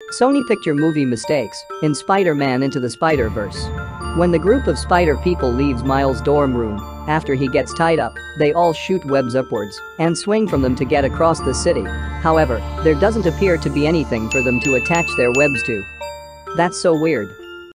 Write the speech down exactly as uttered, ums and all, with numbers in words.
SonyPicture Movie Mistakes in Spider-Man Into the Spider-Verse. When the group of spider people leaves Miles' dorm room after he gets tied up, they all shoot webs upwards and swing from them to get across the city. However, there doesn't appear to be anything for them to attach their webs to. That's so weird.